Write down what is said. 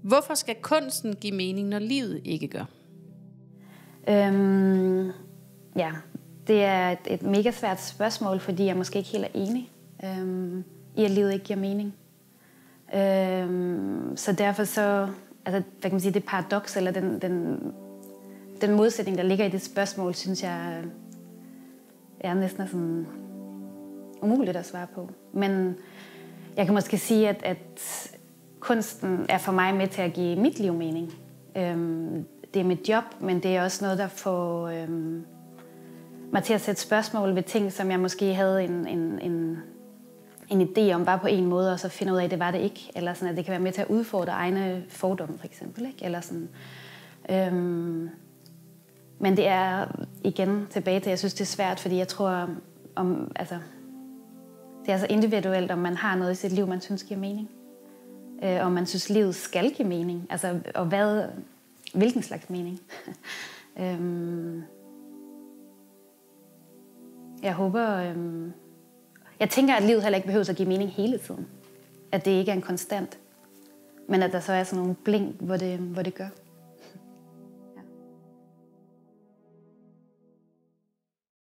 Hvorfor skal kunsten give mening, når livet ikke gør? Ja, det er et mega svært spørgsmål, fordi jeg måske ikke helt er enig i, at livet ikke giver mening. Så derfor så, altså, hvad kan man sige, det paradoks, eller den modsætning, der ligger i det spørgsmål, synes jeg er næsten sådan umuligt at svare på. Men jeg kan måske sige, at kunsten er for mig med til at give mit liv mening. Det er mit job, men det er også noget, der får mig til at sætte spørgsmål ved ting, som jeg måske havde en idé om bare på en måde, og så finde ud af, at det var det ikke. Eller sådan, at det kan være med til at udfordre egne fordomme, for eksempel. Ikke? Eller sådan. Men det er igen tilbage til, jeg synes, det er svært, fordi jeg tror, det er så individuelt, om man har noget i sit liv, man synes giver mening. Om man synes, livet skal give mening. Altså, og hvilken slags mening. Jeg håber... Jeg tænker, at livet heller ikke behøver at give mening hele tiden. At det ikke er en konstant. Men at der så er sådan nogle blink, hvor det gør.